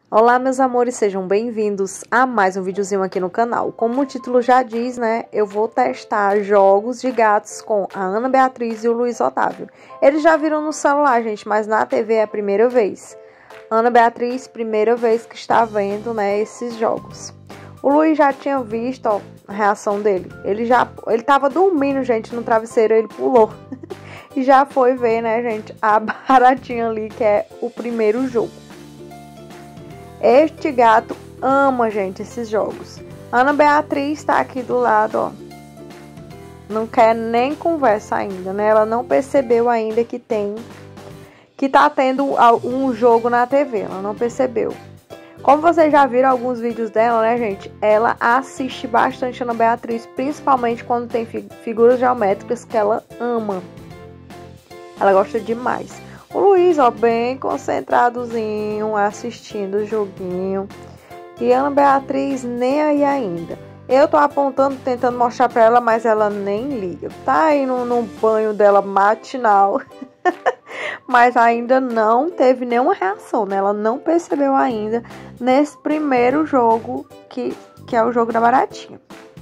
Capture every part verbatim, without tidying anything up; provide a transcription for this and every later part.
Olá, meus amores, sejam bem-vindos a mais um videozinho aqui no canal. Como o título já diz, né, eu vou testar jogos de gatos com a Ana Beatriz e o Luiz Otávio. Eles já viram no celular, gente, mas na T V é a primeira vez. Ana Beatriz, primeira vez que está vendo, né, esses jogos. O Luiz já tinha visto, ó, a reação dele. Ele já, ele tava dormindo, gente, no travesseiro, ele pulou. E já foi ver, né, gente, a baratinha ali, que é o primeiro jogo. Este gato ama, gente, esses jogos. Ana Beatriz tá aqui do lado, ó. Não quer nem conversa ainda, né? Ela não percebeu ainda que tem... Que tá tendo um jogo na T V. Ela não percebeu. Como vocês já viram alguns vídeos dela, né, gente? Ela assiste bastante Ana Beatriz, principalmente quando tem figuras geométricas que ela ama. Ela gosta demais. O Luiz, ó, bem concentradozinho, assistindo o joguinho. E Ana Beatriz nem aí ainda. Eu tô apontando, tentando mostrar pra ela, mas ela nem liga. Tá indo no banho dela matinal. Mas ainda não teve nenhuma reação, né? Ela não percebeu ainda nesse primeiro jogo, que, que é o jogo da baratinha.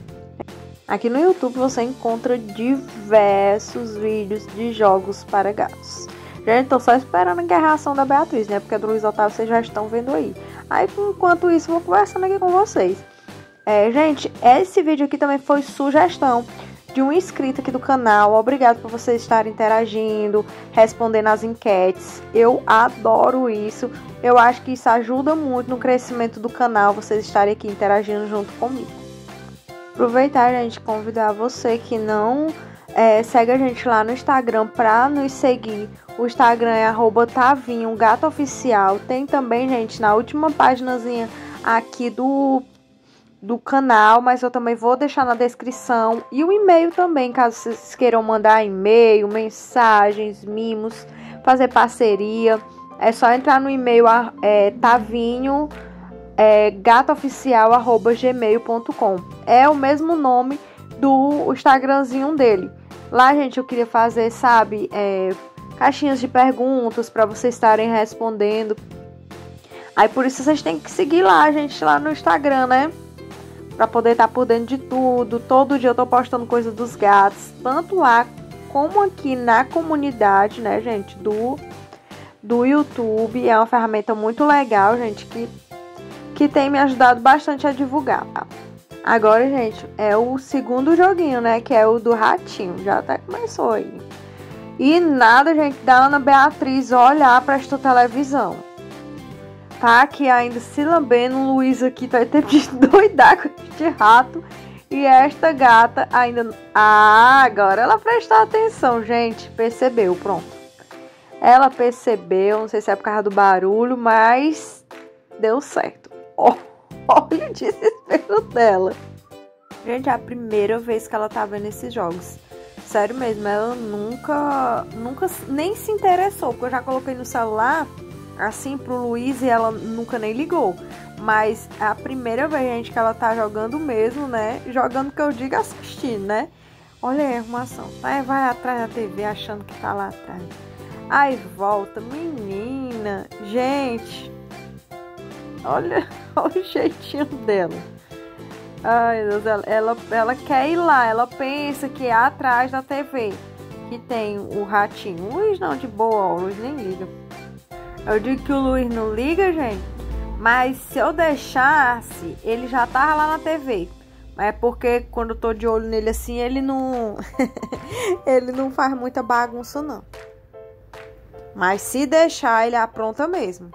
Aqui no YouTube você encontra diversos vídeos de jogos para gatos. Gente, tô só esperando a reação da Beatriz, né? Porque a do Luiz Otávio vocês já estão vendo aí. Aí, enquanto isso, vou conversando aqui com vocês. É, gente, esse vídeo aqui também foi sugestão de um inscrito aqui do canal. Obrigado por vocês estarem interagindo, respondendo as enquetes. Eu adoro isso. Eu acho que isso ajuda muito no crescimento do canal, vocês estarem aqui interagindo junto comigo. Aproveitar, gente, convidar você que não é, segue a gente lá no Instagram para nos seguir. O Instagram é arroba Tavinho Gato Oficial. Tem também, gente, na última paginazinha aqui do, do canal, mas eu também vou deixar na descrição. E o e-mail também, caso vocês queiram mandar e-mail, mensagens, mimos, fazer parceria. É só entrar no e-mail é, Tavinho é, gatoficial arroba gmail ponto com. É o mesmo nome do Instagramzinho dele. Lá, gente, eu queria fazer, sabe, é, caixinhas de perguntas para vocês estarem respondendo. Aí por isso vocês têm que seguir lá, gente, lá no Instagram, né? Pra poder estar por dentro de tudo. Todo dia eu tô postando coisa dos gatos, tanto lá como aqui na comunidade, né, gente, do, do YouTube. É uma ferramenta muito legal, gente, que, que tem me ajudado bastante a divulgar. Agora, gente, é o segundo joguinho, né, que é o do ratinho. Já até começou aí. E nada, gente, da Ana Beatriz olhar para esta televisão. Tá aqui ainda se lambendo. O Luiz aqui vai ter de doidar com este rato. E esta gata ainda... Ah, agora ela prestou atenção, gente. Percebeu, pronto. Ela percebeu, não sei se é por causa do barulho, mas deu certo. Oh, olha o desespero dela. Gente, é a primeira vez que ela tá vendo esses jogos. Sério mesmo, ela nunca, nunca nem se interessou, porque eu já coloquei no celular, assim, pro Luiz e ela nunca nem ligou. Mas é a primeira vez, gente, que ela tá jogando mesmo, né? Jogando, que eu digo, assistindo, né? Olha aí a arrumação. Aí vai atrás da T V achando que tá lá atrás. Aí volta, menina. Gente, olha, olha o jeitinho dela. Ai, meu Deus, ela, ela, ela quer ir lá, ela pensa que é atrás da T V que tem o ratinho. O Luiz não, de boa, ó, o Luiz nem liga. Eu digo que o Luiz não liga, gente, mas se eu deixasse, ele já tava lá na T V. Mas é porque quando eu tô de olho nele assim, ele não... ele não faz muita bagunça, não. Mas se deixar, ele apronta mesmo.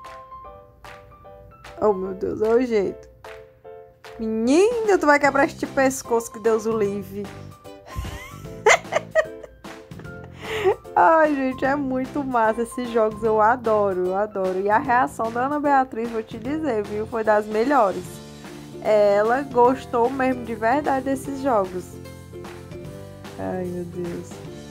Oh, meu Deus, olha o jeito. Menina, tu vai quebrar este pescoço, que Deus o livre. Ai, gente, é muito massa esses jogos, eu adoro, eu adoro. E a reação da Ana Beatriz, vou te dizer, viu, foi das melhores. Ela gostou mesmo de verdade desses jogos. Ai, meu Deus.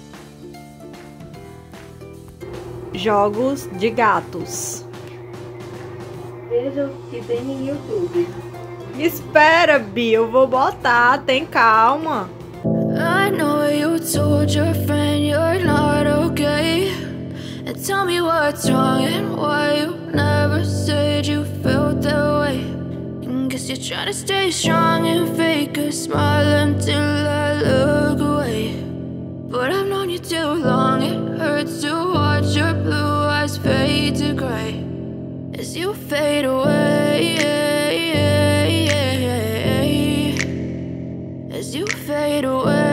Jogos de gatos. Veja o que tem no YouTube. Espera, Bia, eu vou botar, tem calma. I know you told your friend you're not okay, and tell me what's wrong and why you never said you felt Guess you're trying to stay strong and fake a smile until I look away. But I've known you too long, it hurts to watch your blue eyes fade to gray as you fade away, as you fade away.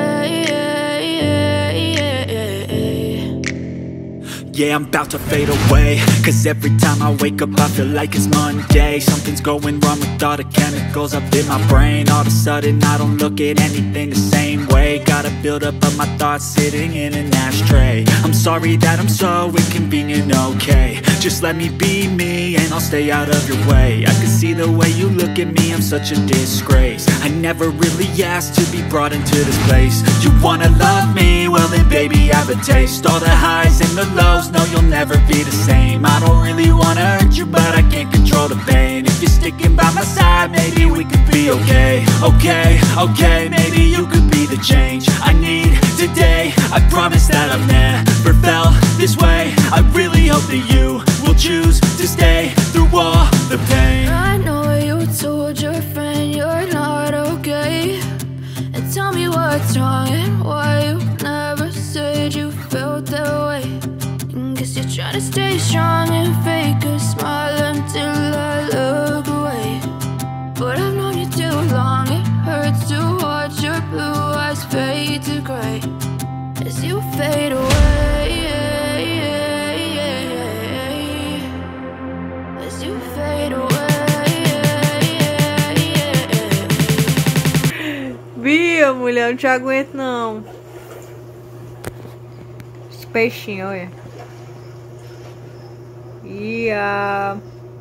Yeah, I'm about to fade away, cause every time I wake up I feel like it's Monday. Something's going wrong with all the chemicals up in my brain. All of a sudden I don't look at anything the same way. Gotta build up of my thoughts sitting in an ashtray. I'm sorry that I'm so inconvenient, okay. Just let me be me and I'll stay out of your way. I can see the way you look at me, I'm such a disgrace. I never really asked to be brought into this place. You wanna love me? Well then baby I have a taste. All the highs and the lows, no you'll never be the same. I don't really wanna hurt you but I can't control the pain. If you're sticking by my side maybe we could be okay. Okay, okay, maybe you could be the change I need today. I promise that I've never felt this way. I really hope that you will choose to stay through all the pain. I know you told your friend you're not okay, and tell me what's wrong and why you never said you felt that way. And guess you're trying to stay strong and fake a smile until I look away. But I've known you too long, it hurts to watch your blue eyes fade to gray as you fade away, as you fade away. Bia, mulher, não te aguento não. Esse peixinho, olha. Bia.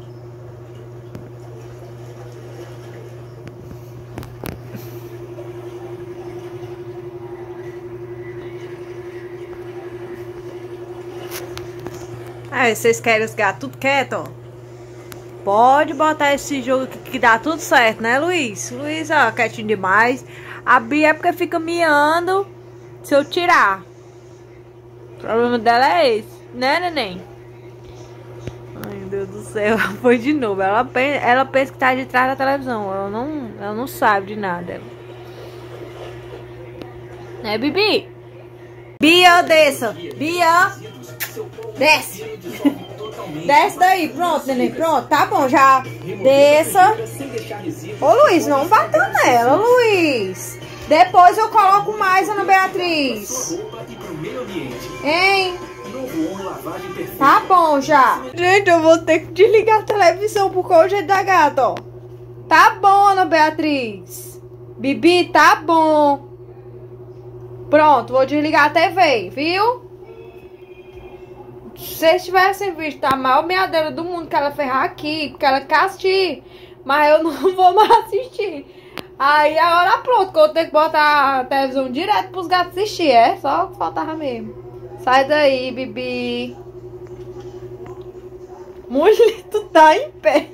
Aí, vocês querem os gatos tudo quieto, ó? Pode botar esse jogo aqui que dá tudo certo, né, Luiz? Luiz, ó, quietinho demais. A Bia é porque fica miando se eu tirar. O problema dela é esse, né, neném? Ai, meu Deus do céu, foi de novo. Ela pensa, ela pensa que tá de trás da televisão. Ela não, ela não sabe de nada. Né, Bibi? Bia, desça. Bia, desce. Desce daí, pronto, neném, pronto, tá bom, já desça. Ô Luiz, não bata nela, Luiz. Depois eu coloco mais, Ana Beatriz. Hein? Tá bom já. Gente, eu vou ter que desligar a televisão por causa do jeito da gata, ó. Tá bom, Ana Beatriz. Bibi, tá bom. Pronto, vou desligar a T V, viu? Se vocês tivessem visto a maior meadeira do mundo que ela fez aqui, porque ela quer assistir, mas eu não vou mais assistir. Aí agora pronto, que eu tenho que botar a televisão direto pros gatos assistir, é? Só que faltava mesmo. Sai daí, Bibi. Mulher, tu tá em pé.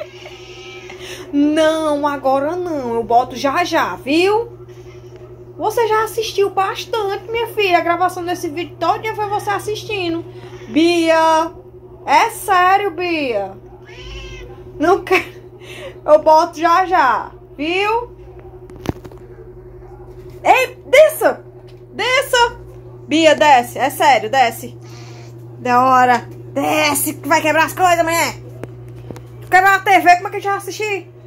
Não, agora não, eu boto já já, viu? Você já assistiu bastante, minha filha. A gravação desse vídeo todo foi você assistindo. Bia, é sério, Bia. Não quero. Eu boto já já, viu? Ei, desça. Desça. Bia, desce. É sério, desce. Da hora. Desce, que vai quebrar as coisas amanhã. Quebrar a T V, como é que a gente vai assistir?